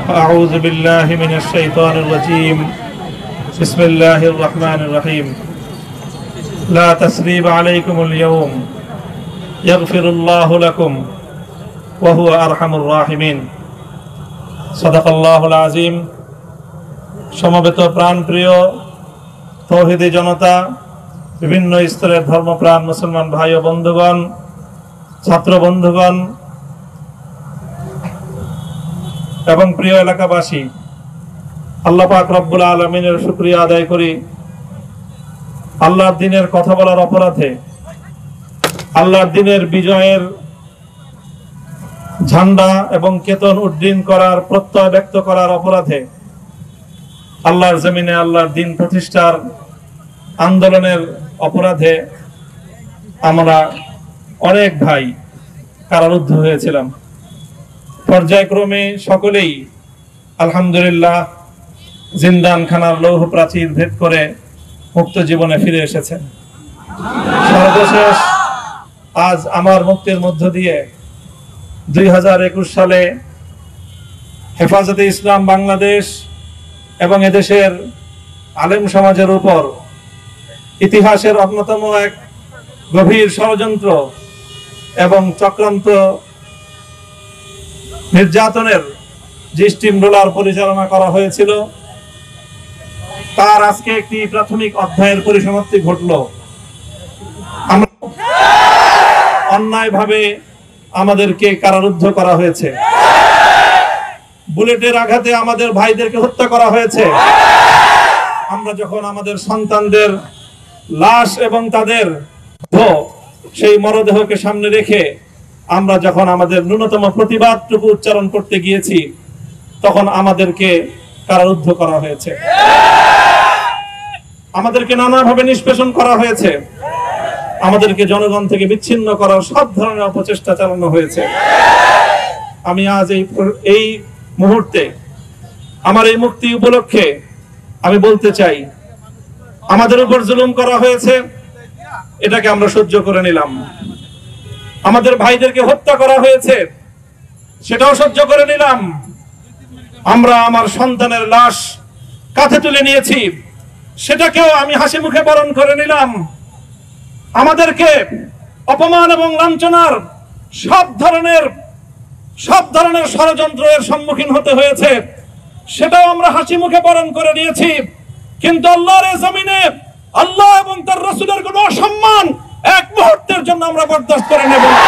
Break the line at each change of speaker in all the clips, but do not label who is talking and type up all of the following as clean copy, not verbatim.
أعوذ بالله من الشيطان الرجيم بسم الله الرحمن الرحيم لا تثريب عليكم اليوم يغفر الله لكم وهو أرحم الراحمين صدق الله العظيم সমবেত প্রাণপ্রিয় তৌহিদি জনতা, বিভিন্ন স্তরের ধর্মপ্রাণ মুসলমান ভাই ও বন্ধুগণ, ছাত্র বন্ধুগণ এবং প্রিয় এলাকাবাসী, আল্লাহ পাক রব্বুল আলামিনের শুকরিয়া আদায় করি। আল্লাহর দ্বীনের কথা বলার অপরাধে, আল্লাহর দ্বীনের বিজয়ের ঝান্ডা এবং কেতন উড্ডীন করার প্রত্যয় ব্যক্ত করার অপরাধে, আল্লাহর জমিনে আল্লাহর দ্বীন প্রতিষ্ঠার আন্দোলনের অপরাধে আমরা অনেক ভাই কারারুদ্ধ হয়েছিলাম। পর্যায়ক্রমে সকলেই আলহামদুলিল্লাহ জিন্দানখানার লৌহ প্রাচীর ভেদ করে মুক্ত জীবনে ফিরে এসেছেন। সর্বশেষ আজ আমার মুক্তির মধ্য দিয়ে 2021 সালে হেফাজতে ইসলাম বাংলাদেশ এবং এদেশের আলেম সমাজের উপর ইতিহাসের অন্যতম এক গভীর ষড়যন্ত্র এবং চক্রান্ত নির্যাতনের যে স্টিম রোলার পরিচালনা করা হয়েছিল, তার আজকে একটি প্রাথমিক অধ্যায়ের পরিসমাপ্তি ঘটল। আমরা অন্যায়ভাবে আমাদেরকে কারারুদ্ধ করা হয়েছে, বুলেটের আঘাতে আমাদের ভাইদেরকে হত্যা করা হয়েছে। আমরা যখন আমাদের সন্তানদের লাশ এবং তাদের সেই মরদেহকে সামনে রেখে আমরা যখন আমাদের ন্যূনতম প্রতিবাদটুকু উচ্চারণ করতে গিয়েছি, তখন আমাদেরকে কারারুদ্ধ করা হয়েছে, আমাদেরকে নানাভাবে নিষ্পেষণ করা হয়েছে, আমাদেরকে জনগণ থেকে বিচ্ছিন্ন করার সব ধরনের অপচেষ্টা চালানো হয়েছে। আমি আজ এই মুহূর্তে আমার এই মুক্তি উপলক্ষে আমি বলতে চাই, আমাদের উপর জুলুম করা হয়েছে, এটাকে আমরা সহ্য করে নিলাম। আমাদের ভাইদেরকে হত্যা করা হয়েছে, সেটাও সহ্য করে নিলাম। আমরা আমার সন্তানের লাশ কাঁধে তুলে নিয়েছি, সেটাকেও আমি হাসি মুখে বরণ করে নিলাম। আমাদেরকে অপমান এবং লাঞ্ছনার সব ধরনের ষড়যন্ত্রের সম্মুখীন হতে হয়েছে, সেটাও আমরা হাসি মুখে বরণ করে নিয়েছি। কিন্তু আল্লাহর জমিনে আল্লাহ এবং তার রাসূলের কোনো অসম্মান এক মুহূর্তের জন্য আমরা বরদাস্ত করে নেব না।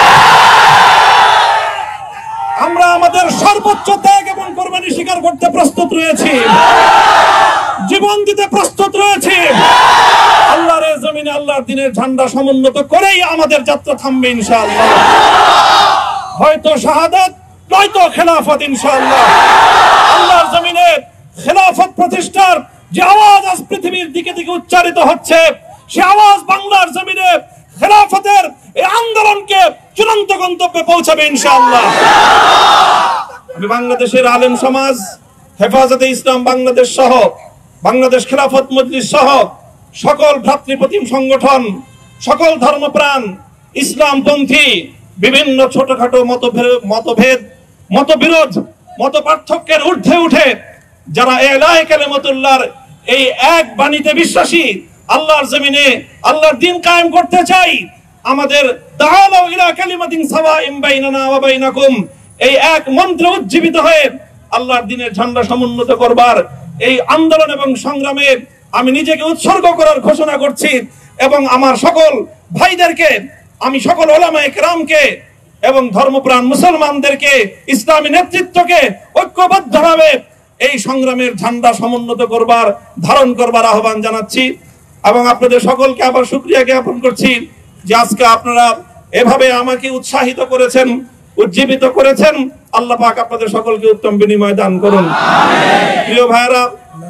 আমরা আমাদের সর্বোচ্চ ত্যাগ এবং কোরবানি স্বীকার করতে প্রস্তুত রয়েছি, জীবন দিতে প্রস্তুত রয়েছি। আল্লাহর জমিনে আল্লাহর দ্বীনের ঝান্ডা সমুন্নত করেই আমাদের যাত্রা থামবে ইনশাআল্লাহ। হয়তো শাহাদাত, নয়তো খেলাফত ইনশাআল্লাহ। আল্লাহর জমিনে খেলাফত প্রতিষ্ঠার যে আওয়াজ আজ পৃথিবীর দিকে দিকে উচ্চারিত হচ্ছে, সে আওয়াজ বাংলার জমিনে খেলাফতের এই আন্দোলনকে চূড়ান্ত গন্তব্যে পৌঁছাবে ইনশাআল্লাহ। আমি বাংলাদেশের আলেম সমাজ, হেফাজতে ইসলাম বাংলাদেশ সহ বাংলাদেশ খেলাফত মজলিস সহ সকল ভ্রাতৃপ্রতিম সংগঠন, সকল ধর্মপ্রাণ ইসলামপন্থী বিভিন্ন ছোটখাটো মতভেদ, মতবিরোধ, মত পার্থক্যের ঊর্ধ্বে উঠে যারা ইলাহি কালিমাতুল্লাহর এই এক বাণীতে বিশ্বাসী, আল্লাহর জমিনে আল্লাহর দ্বীন কায়েম করতে চাই, আমাদের তাআলাউ ইলা কালিমাতিন সাওয়াইন বাইনানা ওয়া বাইনাকুম এই এক মন্ত্রে উজ্জীবিত হয়ে আল্লাহর দ্বীনের ঝান্ডা সমুন্নত করবার এই আন্দোলন এবং সংগ্রামে আমি নিজেকে উৎসর্গ করার ঘোষণা করছি। এবং আমার সকল ভাইদেরকে, আমি সকল উলামায়ে কেরামকে এবং ধর্মপ্রাণ মুসলমানদেরকে, ইসলামী নেতৃত্বকে ঐক্যবদ্ধভাবে এই সংগ্রামের ঝান্ডা সমুন্নত করবার, ধারণ করবার আহ্বান জানাচ্ছি। এবং আপনাদের সকলকে আবার শুকরিয়া জ্ঞাপন করছি যে আজকে আপনারা এভাবে আমাকে উৎসাহিত করেছেন, উজ্জীবিত করেছেন। আল্লাহ পাক আপনাদের সকলকে উত্তম বিনিময় দান করুন। প্রিয় ভাইরা,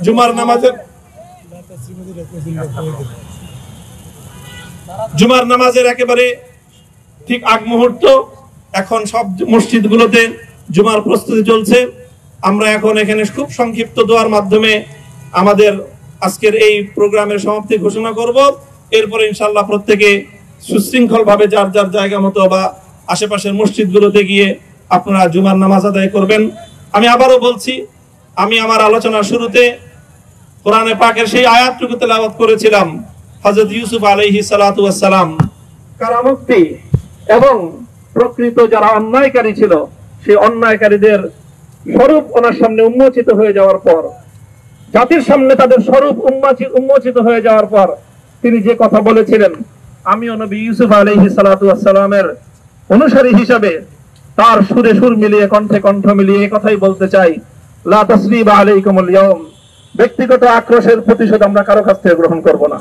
জুমার নামাজের একেবারে ঠিক আগ মুহূর্ত, এখন সব মসজিদগুলোতে জুমার প্রস্তুতি চলছে। আমরা এখন এখানে খুব সংক্ষিপ্ত দোয়ার মাধ্যমে আমাদের আজকের এই প্রোগ্রামের সমাপ্তি ঘোষণা করব। এরপরে ইনশাআল্লাহ প্রত্যেকে সুশৃঙ্খল ভাবে যার যার জায়গা মতো বা আশেপাশের মসজিদগুলোতে গিয়ে আপনারা জুমার নামাজ আদায় করবেন। আমি আবারও বলছি, আমি আমার আলোচনার শুরুতে কোরআনে পাকের সেই আয়াতটুকু তেলাওয়াত করেছিলাম। হযরত ইউসুফ আলাইহিস সালাতু ওয়াস সালাম কারামুক্তি এবং প্রকৃত যারা অন্যায়কারী ছিল সেই অন্যায়কারীদের স্বরূপ ওনার সামনে উন্মোচিত হয়ে যাওয়ার পর, জাতির সামনে তাদের স্বরূপ উন্মোচিত হয়ে যাওয়ার পর তিনি যে কথা বলেছিলেন, আমিও নবী ইউসুফ আলাইহিস সালাতু ওয়াস সালামের অনুসারী হিসাবে তার সুরে সুর মিলিয়ে কণ্ঠে কণ্ঠ মিলিয়ে এই কথাই বলতে চাই, লা তাসরিবা আলাইকুমুল ইয়াউম। ব্যক্তিগত আক্রোশের প্রতিশোধ আমরা কারো কাছ থেকে গ্রহণ করব না।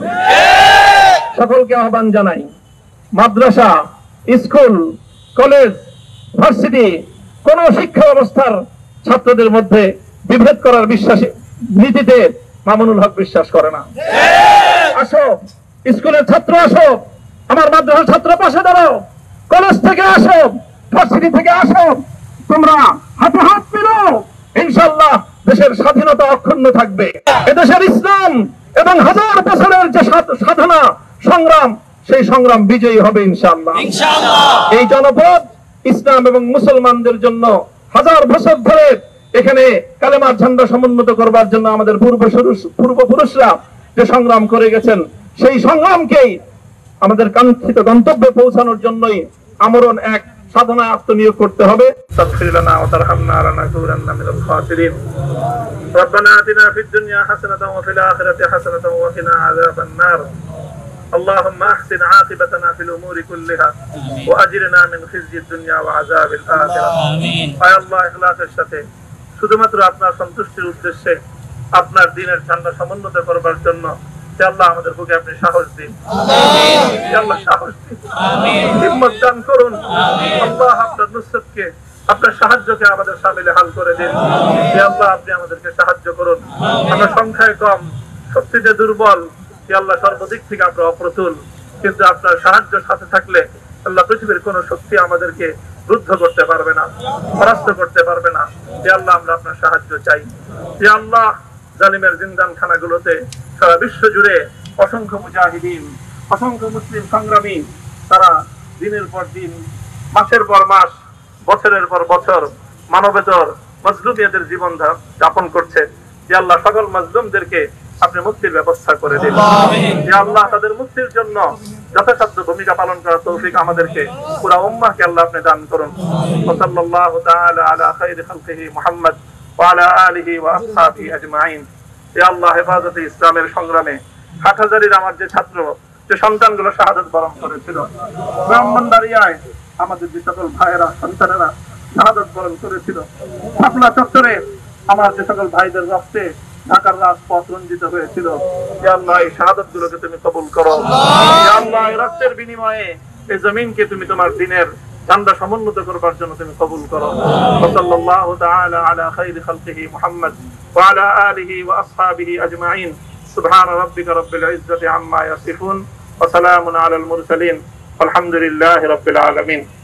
সকলকে আহ্বান জানাই, মাদ্রাসা, স্কুল, কলেজ, ভার্সিটি কোন শিক্ষা ব্যবস্থার ছাত্রদের মধ্যে বিভেদ করার বিশ্বাসী নীতিতে মামুনুল হক বিশ্বাস করে না। আসো, স্কুলের ছাত্র আসো, আমার মাদ্রাসার ছাত্র পাশে দাঁড়াও, কলেজ থেকে আসো, ভার্সিটি থেকে আসো, তোমরা হাতে হাত মিলাও, ইনশাআল্লাহ দেশের স্বাধীনতা অক্ষুণ্ণ থাকবে। এদেশের ইসলাম এবং হাজার বছরের যে সাধনা সংগ্রাম, সেই সংগ্রাম বিজয়ী হবে ইনশাআল্লাহ। এই জনপদ ইসলাম এবং মুসলমানদের জন্য হাজার বছর ধরে এখানে কালেমার ঝান্ডা সমুন্নত করবার জন্য আমাদের পূর্বপুরুষরা যে সংগ্রাম করে গেছেন, সেই সংগ্রামকেই আমাদের কাঙ্ক্ষিত গন্তব্যে পৌঁছানোর জন্যই আমরণ এক সাধনায় আত্মনিয়োগ করতে হবে। তাগফির লানা ওয়া তারহামনা লানাকুনান্না মিনাল খাসিরিন। রব্বানা আতিনা ফিদ দুনিয়া হাসানাতাও ওয়া ফিল আখিরাতি হাসানাতাও ওয়া কিনা আযাবান নার। اللهم احسن عاقبتنا في الامور كلها واجرنا من خزي الدنيا وعذاب الاخره آمين। আয় আল্লাহ, ইখলাসের সাথে শুধুমাত্র আপনার সন্তুষ্টির উদ্দেশ্যে আপনার দ্বীনের ঝান্ডা সমুন্নত করবার জন্য হে আল্লাহ আমাদের বুকে আপনি সাহস দিন। আমিন। হে আল্লাহ সাহস দিন। আমিন। হিম্মত দান করুন। আমিন। আল্লাহ আপনার নুসরতকে, আপনার সাহায্যকে আমাদের শামিলে হাল করে দিন। হে আল্লাহ আপনি আমাদেরকে সাহায্য করুন। আমরা সংখ্যায় কম, শক্তিতে দুর্বল। হে আল্লাহ সর্বদিক থেকে আমরা অপ্রতুল, কিন্তু আপনার সাহায্য সাথে থাকলে আল্লাহ পৃথিবীর কোন শক্তি আমাদেরকে রুদ্ধ করতে পারবে না, পরাস্ত করতে পারবে না। হে আল্লাহ আমরা আপনার সাহায্য চাই। হে আল্লাহ জালিমের জিন্দানখানাগুলোতে সারা বিশ্ব জুড়ে অসংখ্য মুজাহিদিন, অসংখ্য মুসলিম সংগ্রামী তারা দিনের পর দিন, মাসের পর মাস, বছরের পর বছর মানবেতর মজলুমিয়াতের জীবন যাপন করছে। হে আল্লাহ সকল মজলুমদেরকে আপনি মুক্তির ব্যবস্থা করে দিন। হে আল্লাহ তাদের মুক্তির জন্য যথাসাধ্য ভূমিকা পালন করার তৌফিক আমাদেরকে, পুরা উম্মাহকে আল্লাহ আপনি দান করুন। সাল্লাল্লাহু তাআলা আলা খায়রি খালকিহি মুহাম্মদ ওয়া আলা আলিহি ওয়া আসহাবিহি আজমাইন। হে আল্লাহ হেফাজতে ইসলামের সংগ্রামে হাটহাজারীর আমার যে ছাত্র, যে সন্তানগুলো শাহাদাত বরণ করেছিল, ব্রাহ্মণবাড়িয়ায় আমাদের যে সকল ভাইয়েরা, সন্তানেরা শাহাদাত বরণ করেছিল, শাপলা চত্বরে আমার যে সকল ভাইদের রক্তে ঢাকার রাজপথ রঞ্জিত হয়েছিল, হে আল্লাহ এই শাহাদাত গুলোকে তুমি কবুল করো। হে আল্লাহ এই রক্তের বিনিময়ে এই জমিনকে তুমি তোমার দ্বীনের ঝান্ডা সমুন্নত করবার জন্য তুমি কবুল করো। সাল্লাল্লাহু তাআলা আলা খায়রি খালকিহি মুহাম্মদ ওয়া আলা আলিহি ওয়া আসহাবিহি আজমাইন। সুবহান রাব্বিকা রাব্বিল ইজ্জাতি আম্মা ইয়াসিফুন ওয়া সালামুন আলাল মুরসালিন। আলহামদুলিল্লাহি রাব্বিল আলামিন।